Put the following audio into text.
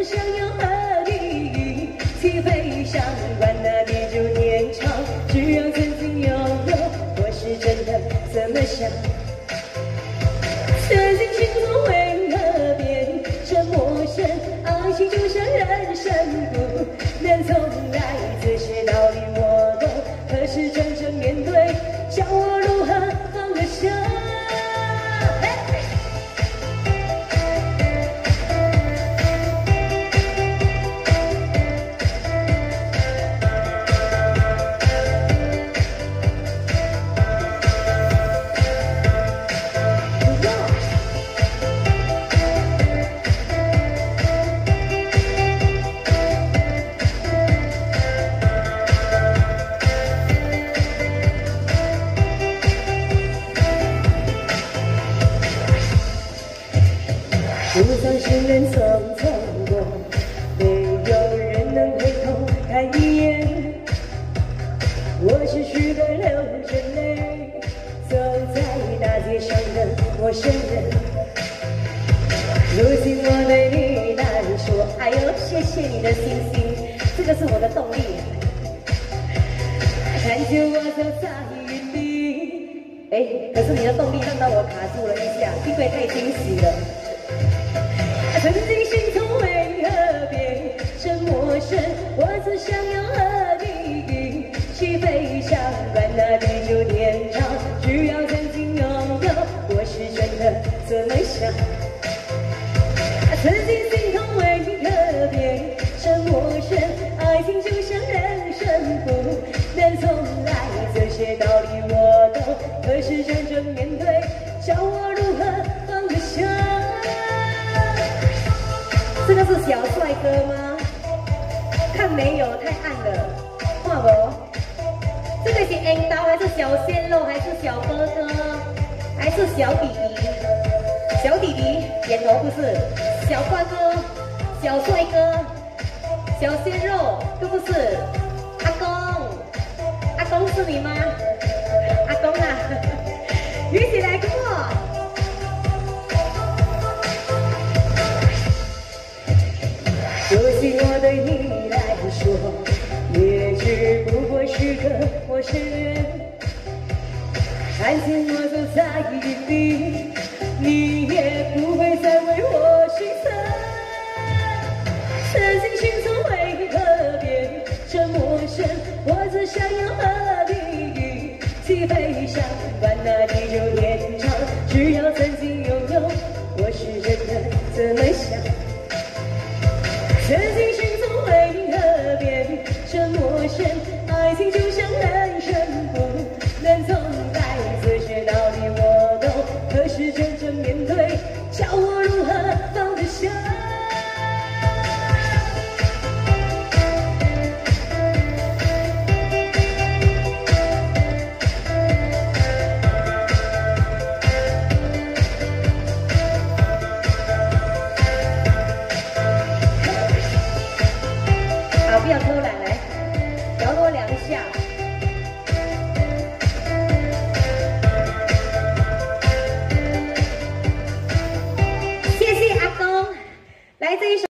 想要和你一起飞翔，管那地久天长，只要曾经拥有，我是真的这么想。曾经心中为何变成陌生？爱情就像人生不能重来，这些道理我懂，可是真正面对，叫我如何放得下？就算行人匆匆过，没有人能回头看一眼。我只需得流着泪，走在大街上的陌生人。如今我对你来说，哎呦，谢谢你的星星，这个是我的动力。看见我走在云里，哎，可是你的动力让到我卡住了一下，因为太惊喜了。曾经心痛为何变成陌生？我只想要和你一起飞翔，管那地久天长，只要曾经拥有，我是真的这么想。曾经心痛为何变成陌生？爱情就像人生不能重来，这些道理我懂，可是真正面对，叫我如何放得下？这个是小帅哥吗？看没有，太暗了，看不？这个是恩刀还是小鲜肉还是小哥哥还是小弟弟？小弟弟点头不是，小帅哥、小帅哥、小鲜肉都不是。阿公，阿公是你吗？阿公啊，一起来跟我。如今我对你来说，也只不过是个陌生人。看见我走在云里，你也不会再为我心疼。曾经心中为何变成陌生？我只想要和你一起飞翔，管那地久天长，只要曾经拥有，我是真的这么想。曾经心中为何变成陌生？爱情就像人生不能重来，这些道理我懂，可是真正面对，叫我如何放得下？不要偷懒来。